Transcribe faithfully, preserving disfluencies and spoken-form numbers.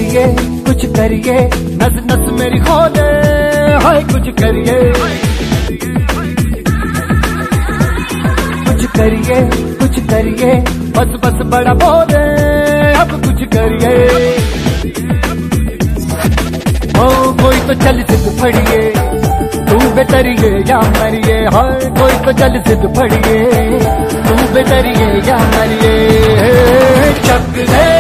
करिए कुछ करिए, नस नस मेरी खोले, हाय कुछ करिए कुछ करिए कुछ करिए, बस बस बड़ा बोले, अब कुछ करिए। ओ कोई तो चल सिद्ध फड़िए, तू बेतरिए या मरिए, हाय कोई तो चल सिद्ध फड़िए, तू बेतरिए या मरिए। चक ले